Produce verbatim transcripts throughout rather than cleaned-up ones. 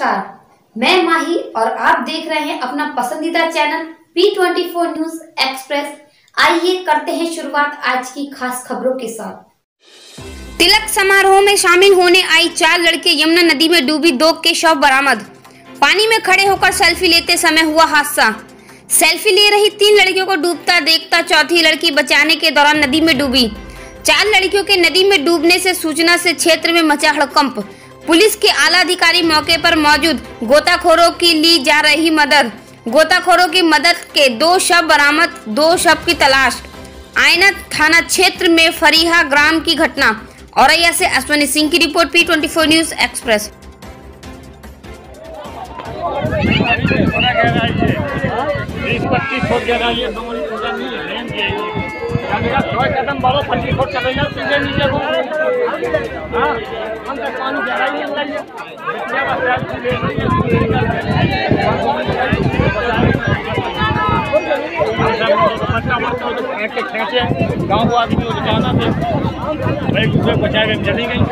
नमस्कार, मैं माही और आप देख रहे हैं अपना पसंदीदा channel P twenty four News Express. आइए करते हैं शुरुआत आज की खास खबरों के साथ। तिलक समारोह में शामिल होने आई चार लड़के यमुना नदी में डूबी, दो के शव बरामद। पानी में खड़े होकर सेल्फी लेते समय हुआ हादसा। सेल्फी ले रही तीन लड़कियों को डूबता देखता चौथी लड़की बचाने के दौरान नदी में डूबी। चार लड़कियों के नदी में डूबने से सूचना से क्षेत्र में मचा हड़कंप। पुलिस के आला अधिकारी मौके पर मौजूद, गोताखोरों की ली जा रही मदद। गोताखोरों की मदद के दो शव बरामद, दो शव की तलाश। आयना थाना क्षेत्र में फरीहा ग्राम की घटना। औरैया से अश्विनी सिंह की report, P twenty four News Express. पच्चीस फुट जगह ये कदम बढ़ो, पच्चीस फुट चले जाओ सीधे नीचे को। हाँ, हम तक पानी ज्यादा ही लग गया। गाँव को आदमी बचाना थे, एक दूसरे को बचा के चली गई।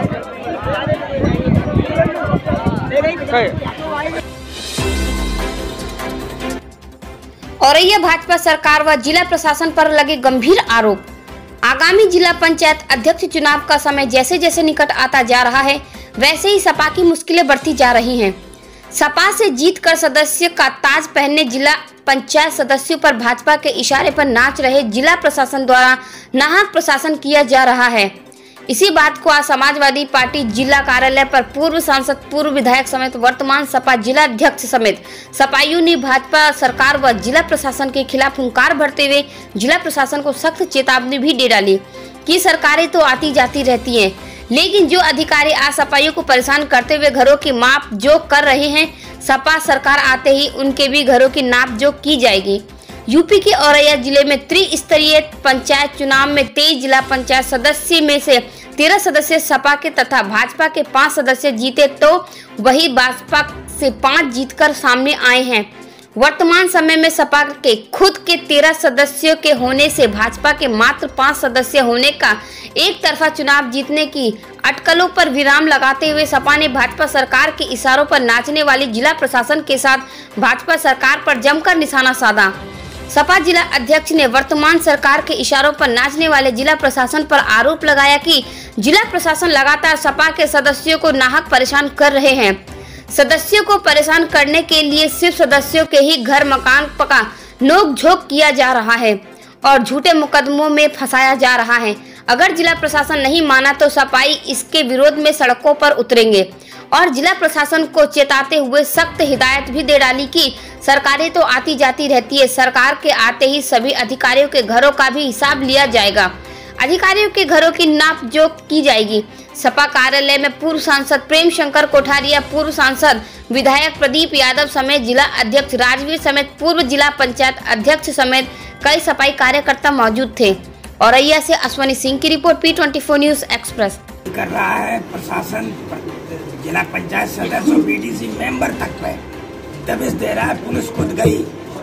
औरैया भाजपा सरकार व जिला प्रशासन पर लगे गंभीर आरोप। आगामी जिला पंचायत अध्यक्ष चुनाव का समय जैसे जैसे निकट आता जा रहा है, वैसे ही सपा की मुश्किलें बढ़ती जा रही हैं। सपा से जीतकर सदस्य का ताज पहनने जिला पंचायत सदस्यों पर भाजपा के इशारे पर नाच रहे जिला प्रशासन द्वारा नाहक प्रशासन किया जा रहा है। इसी बात को आज समाजवादी पार्टी जिला कार्यालय पर पूर्व सांसद, पूर्व विधायक समेत वर्तमान सपा जिला अध्यक्ष समेत सपाइयों ने भाजपा सरकार व जिला प्रशासन के खिलाफ हुंकार भरते हुए जिला प्रशासन को सख्त चेतावनी भी दे डाली कि सरकारें तो आती जाती रहती हैं, लेकिन जो अधिकारी आज सपाइयों को परेशान करते हुए घरों की माप जोक कर रहे हैं, सपा सरकार आते ही उनके भी घरों की नाप जोक की जाएगी। यूपी के औरैया जिले में त्रिस्तरीय पंचायत चुनाव में तेईस जिला पंचायत सदस्य में से तेरह सदस्य सपा के तथा भाजपा के पाँच सदस्य जीते, तो वही भाजपा से पाँच जीतकर सामने आए हैं। वर्तमान समय में सपा के खुद के तेरह सदस्यों के होने से भाजपा के मात्र पाँच सदस्य होने का एक तरफा चुनाव जीतने की अटकलों पर विराम लगाते हुए सपा ने भाजपा सरकार के इशारों पर नाचने वाली जिला प्रशासन के साथ भाजपा सरकार पर जमकर निशाना साधा। सपा जिला अध्यक्ष ने वर्तमान सरकार के इशारों पर नाचने वाले जिला प्रशासन पर आरोप लगाया कि जिला प्रशासन लगातार सपा के सदस्यों को नाहक परेशान कर रहे हैं। सदस्यों को परेशान करने के लिए सिर्फ सदस्यों के ही घर मकान पका नोक झोंक किया जा रहा है और झूठे मुकदमों में फंसाया जा रहा है। अगर जिला प्रशासन नहीं माना तो सपाई इसके विरोध में सड़कों पर उतरेंगे और जिला प्रशासन को चेताते हुए सख्त हिदायत भी दे डाली कि सरकारें तो आती जाती रहती है, सरकार के आते ही सभी अधिकारियों के घरों का भी हिसाब लिया जाएगा, अधिकारियों के घरों की नाप जोक की जाएगी। सपा कार्यालय में पूर्व सांसद प्रेम शंकर कोठारिया, पूर्व सांसद विधायक प्रदीप यादव समेत जिला अध्यक्ष राजवीर समेत पूर्व जिला पंचायत अध्यक्ष समेत कई सफाई कार्यकर्ता मौजूद थे। औरैया से अश्विनी सिंह की report, P twenty four News Express. कर रहा है प्रशासन, जिला पंचायत सदस्य बीडीसी मेंबर तक पे दबिश दे रहा है। पुलिस खुद गई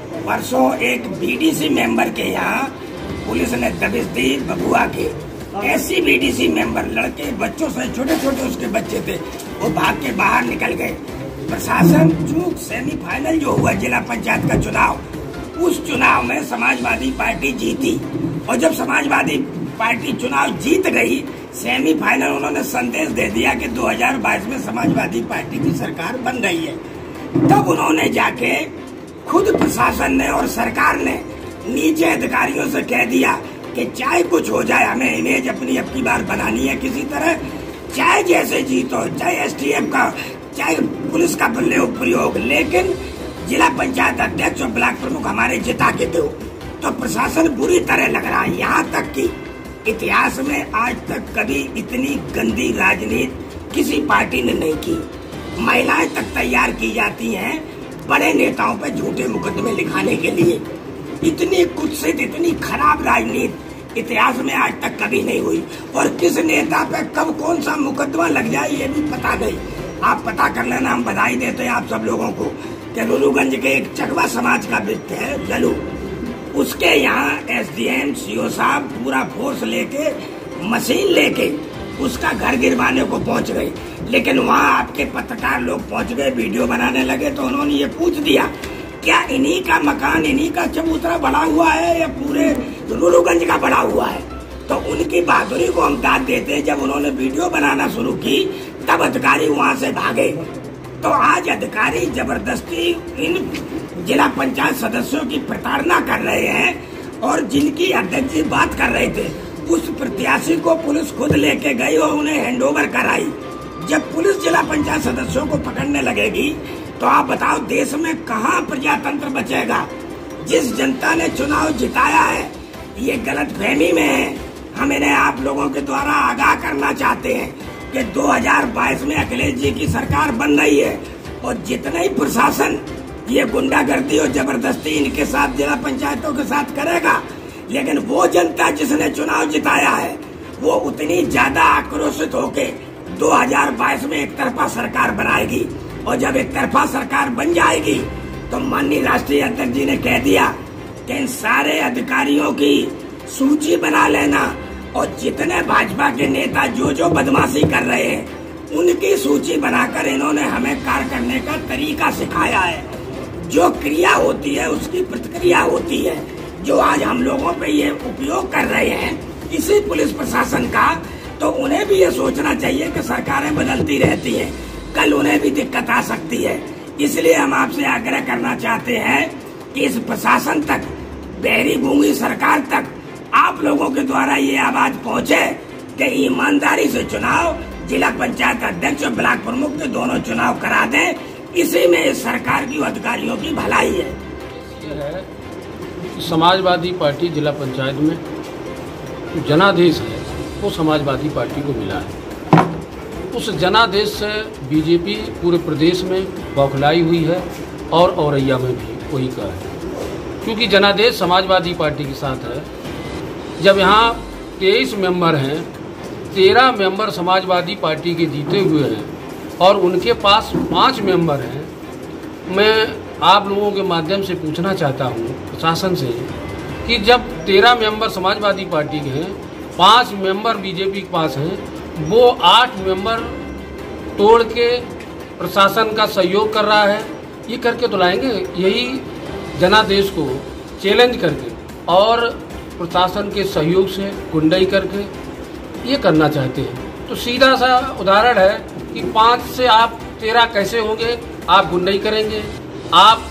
परसों एक बीडीसी मेंबर के यहाँ पुलिस ने दबिश दी बबुआ के। ऐसी बीडीसी मेंबर लड़के बच्चों से, छोटे छोटे उसके बच्चे थे, वो भाग के बाहर निकल गए। प्रशासन चूक सेमीफाइनल जो हुआ जिला पंचायत का चुनाव, उस चुनाव में समाजवादी पार्टी जीती और जब समाजवादी पार्टी चुनाव जीत गई, सेमीफाइनल उन्होंने संदेश दे दिया कि दो हज़ार बाईस में समाजवादी पार्टी की सरकार बन रही है। तब उन्होंने जाके खुद प्रशासन ने और सरकार ने नीचे अधिकारियों से कह दिया कि चाहे कुछ हो जाए, हमें इमेज अपनी अब की बार बनानी है किसी तरह, चाहे जैसे जीतो, चाहे एसटीएफ का, चाहे पुलिस का प्रयोग, लेकिन जिला पंचायत अध्यक्ष और ब्लॉक प्रमुख हमारे जिता के दो। तो प्रशासन बुरी तरह लग रहा है। यहाँ तक कि इतिहास में आज तक कभी इतनी गंदी राजनीति किसी पार्टी ने नहीं की। महिलाएं तक तैयार की जाती हैं बड़े नेताओं पे झूठे मुकदमे लिखाने के लिए। इतनी कुत्सित, इतनी खराब राजनीति इतिहास में आज तक कभी नहीं हुई। और किस नेता पे कब कौन सा मुकदमा लग जाए ये भी पता नहीं। आप पता कर लेना, हम बधाई देते हैं आप सब लोगों को कि लुलूगंज के एक चकवा समाज का व्यक्ति है ललू, उसके यहाँ एसडीएम सीओ साहब पूरा फोर्स लेके, मशीन लेके उसका घर गिरवाने को पहुंच गए। लेकिन वहाँ आपके पत्रकार लोग पहुंच गए, वीडियो बनाने लगे, तो उन्होंने ये पूछ दिया क्या इन्हीं का मकान, इन्हीं का चबूतरा बड़ा हुआ है या पूरे रूरूगंज का बड़ा हुआ है। तो उनकी बहादुरी को हम दाद देते हैं। जब उन्होंने वीडियो बनाना शुरू की तब अधिकारी वहाँ से भागे। तो आज अधिकारी जबरदस्ती इन जिला पंचायत सदस्यों की प्रताड़ना कर रहे हैं और जिनकी अध्यक्ष जी बात कर रहे थे उस प्रत्याशी को पुलिस खुद लेके गई और उन्हें हैंडओवर कराई। जब पुलिस जिला पंचायत सदस्यों को पकड़ने लगेगी तो आप बताओ देश में कहाँ प्रजातंत्र बचेगा। जिस जनता ने चुनाव जिताया है ये गलत फहमी में है। हम इन्हें आप लोगों के द्वारा आगाह करना चाहते हैं कि दो हज़ार बाईस में अखिलेश जी की सरकार बन रही है और जितना ही प्रशासन ये गुंडागर्दी और जबरदस्ती इनके साथ जिला पंचायतों के साथ करेगा, लेकिन वो जनता जिसने चुनाव जिताया है वो उतनी ज्यादा आक्रोशित होके दो हज़ार बाईस में एक तरफा सरकार बनाएगी। और जब एक तरफा सरकार बन जाएगी तो माननीय राष्ट्रीय अध्यक्ष जी ने कह दिया कि इन सारे अधिकारियों की सूची बना लेना और जितने भाजपा के नेता जो जो बदमाशी कर रहे हैं उनकी सूची बनाकर इन्होंने हमें कार्य करने का तरीका सिखाया है। जो क्रिया होती है उसकी प्रतिक्रिया होती है। जो आज हम लोगों पे ये उपयोग कर रहे हैं इसी पुलिस प्रशासन का, तो उन्हें भी ये सोचना चाहिए कि सरकारें बदलती रहती हैं, कल उन्हें भी दिक्कत आ सकती है। इसलिए हम आपसे आग्रह करना चाहते हैं कि इस प्रशासन तक, बहरी गूंगी सरकार तक आप लोगों के द्वारा ये आवाज पहुंचे कि ईमानदारी से चुनाव, जिला पंचायत अध्यक्ष और ब्लॉक प्रमुख के दोनों चुनाव करा दें। इसी में इस सरकार की अधिकारियों की भलाई है। यह है कि समाजवादी पार्टी जिला पंचायत में जनादेश है वो समाजवादी पार्टी को मिला है। उस जनादेश से बीजेपी पूरे प्रदेश में बौखलाई हुई है और औरैया में भी वही का है, क्योंकि जनादेश समाजवादी पार्टी के साथ है। जब यहाँ तेईस मेंबर हैं, तेरह मेंबर समाजवादी पार्टी के जीते हुए हैं और उनके पास पाँच मेंबर हैं। मैं आप लोगों के माध्यम से पूछना चाहता हूँ प्रशासन से कि जब तेरह मेंबर समाजवादी पार्टी के हैं, पाँच मेंबर बीजेपी के पास हैं, वो आठ मेंबर तोड़ के प्रशासन का सहयोग कर रहा है, ये करके तो लाएंगे। यही जनादेश को चैलेंज करके और प्रशासन के सहयोग से गुंडाई करके ये करना चाहते हैं। तो सीधा सा उदाहरण है कि पाँच से आप तेरह कैसे होंगे? आप गुंडाई करेंगे, आप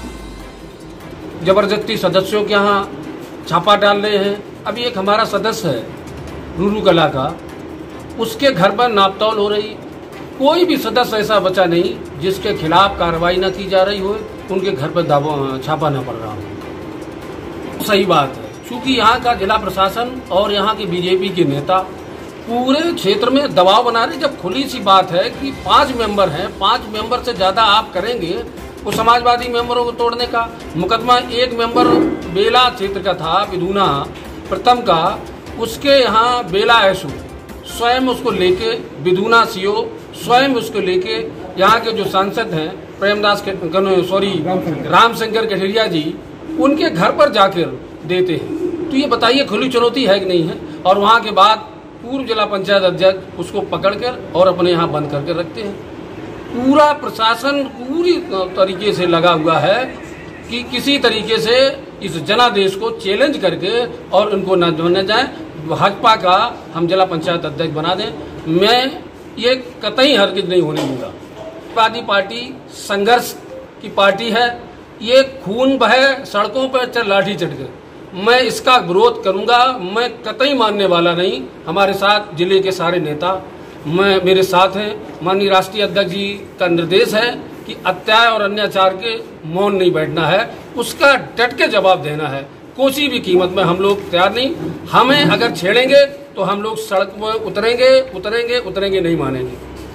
जबरदस्ती सदस्यों के यहाँ छापा डाल रहे हैं। अभी एक हमारा सदस्य है रूरू कला का, उसके घर पर नापतौल हो रही, कोई भी सदस्य ऐसा बचा नहीं जिसके खिलाफ कार्रवाई न की जा रही हो, उनके घर पर दावा छापा न पड़ रहा हो। सही बात है, क्योंकि यहाँ का जिला प्रशासन और यहाँ के बीजेपी के नेता पूरे क्षेत्र में दबाव बना रहे। जब खुली सी बात है कि पांच मेंबर हैं, पांच मेंबर से ज्यादा आप करेंगे वो समाजवादी मेंबरों को तोड़ने का मुकदमा। एक मेंबर बेला क्षेत्र का था, विधुना प्रथम का, उसके यहाँ बेला एसू स्वयं उसको लेके, विधुना सीओ स्वयं उसको लेके यहाँ के जो सांसद हैं प्रेमदास के सॉरी रामशंकर कठेरिया जी, उनके घर पर जाकर देते हैं। तो ये बताइए खुली चुनौती है कि नहीं है? और वहाँ के बाद पूर्व जिला पंचायत अध्यक्ष उसको पकड़कर और अपने यहाँ बंद करके रखते हैं। पूरा प्रशासन पूरी तरीके से लगा हुआ है कि किसी तरीके से इस जनादेश को चैलेंज करके और उनको न बने जाए, भाजपा का हम जिला पंचायत अध्यक्ष बना दें। मैं ये कतई हरगिज नहीं होने दूंगा। समाजवादी पार्टी संघर्ष की पार्टी है, ये खून बहे सड़कों पर चल लाठी चढ़ मैं इसका विरोध करूंगा। मैं कतई मानने वाला नहीं। हमारे साथ जिले के सारे नेता मैं मेरे साथ हैं। माननीय राष्ट्रीय अध्यक्ष जी का निर्देश है कि अत्याचार और अन्याचार के मौन नहीं बैठना है, उसका डट के जवाब देना है। कोई भी कीमत में हम लोग तैयार नहीं। हमें अगर छेड़ेंगे तो हम लोग सड़क में उतरेंगे उतरेंगे उतरेंगे नहीं मानेंगे।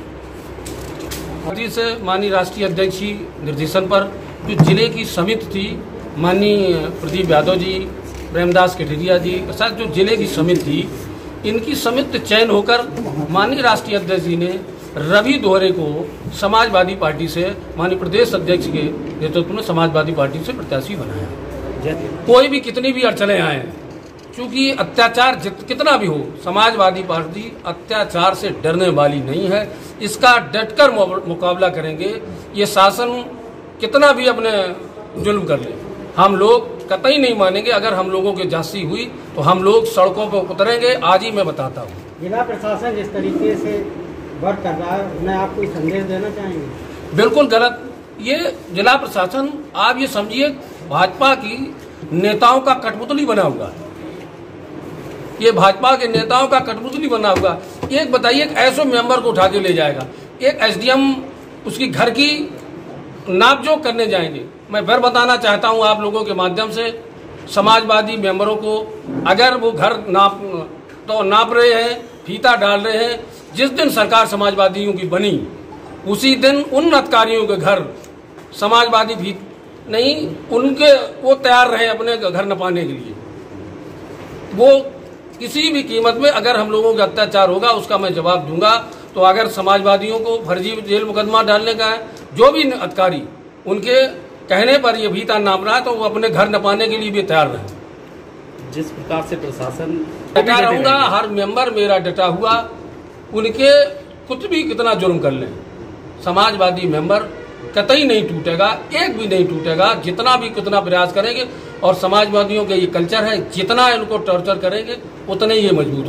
पार्टी से माननीय राष्ट्रीय अध्यक्ष जी निर्देशन पर जो जिले की समिति थी, माननीय प्रदीप यादव जी, प्रेमदास कठेरिया जी के साथ जो जिले की समिति थी, इनकी समिति चयन होकर माननीय राष्ट्रीय अध्यक्ष जी ने रवि दोहरे को समाजवादी पार्टी से माननीय प्रदेश अध्यक्ष के नेतृत्व में समाजवादी पार्टी से प्रत्याशी बनाया। कोई भी कितनी भी अड़चने आए, चूंकि अत्याचार जित कितना भी हो, समाजवादी पार्टी अत्याचार से डरने वाली नहीं है। इसका डटकर मुकाबला करेंगे। ये शासन कितना भी अपने जुल्म कर ले, हम लोग कतई नहीं मानेंगे। अगर हम लोगों की जांची हुई तो हम लोग सड़कों पर उतरेंगे। आज ही मैं बताता हूँ। जिला प्रशासन जिस तरीके से वर्क कर रहा है, उन्हें आप कोई संदेश देना चाहेंगे? बिल्कुल गलत। ये जिला प्रशासन, आप ये समझिए, भाजपा की नेताओं का कठपुतली बना हुआ है। ये भाजपा के नेताओं का कठपुतली बना हुआ। एक बताइए, एक ऐसे मेंबर को उठा के ले जाएगा, एक एसडीएम उसकी घर की नापजोख करने जाएंगे। मैं फिर बताना चाहता हूं आप लोगों के माध्यम से, समाजवादी मेंबरों को, अगर वो घर नाप तो नाप रहे हैं, फीता डाल रहे हैं, जिस दिन सरकार समाजवादियों की बनी उसी दिन उन अधिकारियों के घर समाजवादी भी नहीं, उनके वो तैयार रहे अपने घर नपाने के लिए। वो किसी भी कीमत में अगर हम लोगों का अत्याचार होगा उसका मैं जवाब दूंगा। तो अगर समाजवादियों को फर्जी जेल मुकदमा डालने का है, जो भी अधिकारी उनके कहने पर ये भीता नाप रहा है, तो वो अपने घर नपाने के लिए भी तैयार रहे। जिस प्रकार से प्रशासन डटा रहूंगा, हर मेंबर मेरा डटा हुआ, उनके कुछ भी कितना जुर्म कर लें, समाजवादी मेंबर कतई नहीं टूटेगा, एक भी नहीं टूटेगा। जितना भी कितना प्रयास करेंगे, और समाजवादियों के ये कल्चर है, जितना इनको टॉर्चर करेंगे उतने ही ये मजबूत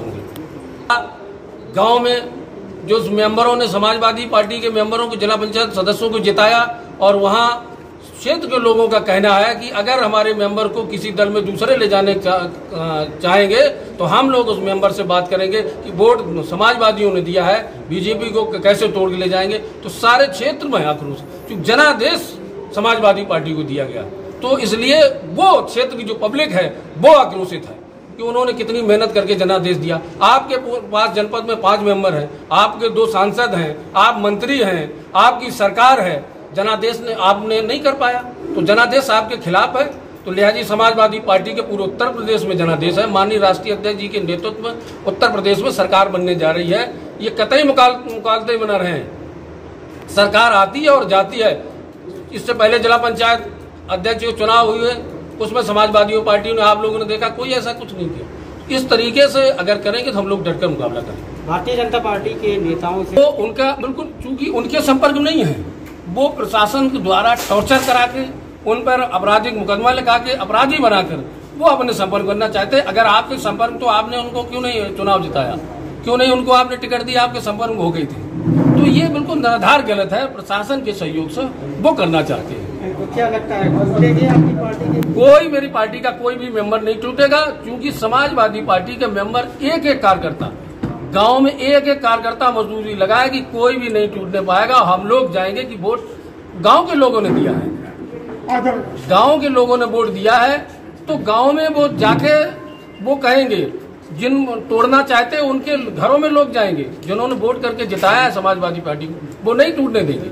होंगे। गांव में जो मेंबरों ने, समाजवादी पार्टी के मेंबरों को, जिला पंचायत सदस्यों को जिताया, और वहां क्षेत्र के लोगों का कहना है कि अगर हमारे मेंबर को किसी दल में दूसरे ले जाने चा, चाहेंगे तो हम लोग उस मेंबर से बात करेंगे कि वोट समाजवादियों ने दिया है, बीजेपी को कैसे तोड़ के ले जाएंगे। तो सारे क्षेत्र में आक्रोश, क्योंकि जनादेश समाजवादी पार्टी को दिया गया, तो इसलिए वो क्षेत्र की जो पब्लिक है वो आक्रोशित है कि उन्होंने कितनी मेहनत करके जनादेश दिया। आपके पास जनपद में पांच मेंबर हैं, आपके दो सांसद हैं, आप मंत्री हैं, आपकी सरकार है, जनादेश ने आपने नहीं कर पाया, तो जनादेश आपके खिलाफ है। तो लिहाजा समाजवादी पार्टी के पूरे उत्तर प्रदेश में जनादेश है। माननीय राष्ट्रीय अध्यक्ष जी के नेतृत्व में उत्तर प्रदेश में सरकार बनने जा रही है। ये कतई मुकाल मुकालते बना रहे हैं। सरकार आती है और जाती है। इससे पहले जिला पंचायत अध्यक्ष के चुनाव हुए, उसमें समाजवादियों पार्टियों ने, आप लोगों ने देखा, कोई ऐसा कुछ नहीं किया। इस तरीके से अगर करेंगे तो हम लोग डटकर मुकाबला करेंगे। भारतीय जनता पार्टी के नेताओं से तो उनका बिल्कुल, चूंकि उनके संपर्क नहीं है, वो प्रशासन के द्वारा टॉर्चर करा के, उन पर आपराधिक मुकदमा लगा के, अपराधी बनाकर वो अपने संपर्क करना चाहते हैं। अगर आपके संपर्क, तो आपने उनको क्यों नहीं चुनाव जिताया, क्यों नहीं उनको आपने टिकट दिया, आपके संपर्क हो गई थी। तो ये बिल्कुल निराधार गलत है। प्रशासन के सहयोग से वो करना चाहते हैं। तो क्या लगता है, टूटेगी आपकी पार्टी के? कोई मेरी पार्टी का कोई भी मेंबर नहीं टूटेगा, क्योंकि समाजवादी पार्टी के मेंबर एक एक कार्यकर्ता, गांव में एक एक कार्यकर्ता मजदूरी लगाए कि कोई भी नहीं टूटने पाएगा। हम लोग जाएंगे कि वोट गांव के लोगों ने दिया है, गांव के लोगों ने वोट दिया है, तो गांव में वो जाके वो कहेंगे, जिन तोड़ना चाहते हैं उनके घरों में लोग जाएंगे, जिन्होंने वोट करके जिताया है समाजवादी पार्टी को, वो नहीं टूटने देंगे।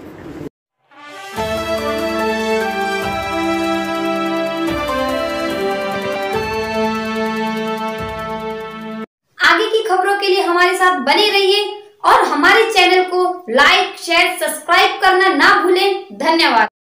आगे की खबरों के लिए हमारे साथ बने रहिए और हमारे चैनल को लाइक, शेयर, सब्सक्राइब करना ना भूलें। धन्यवाद।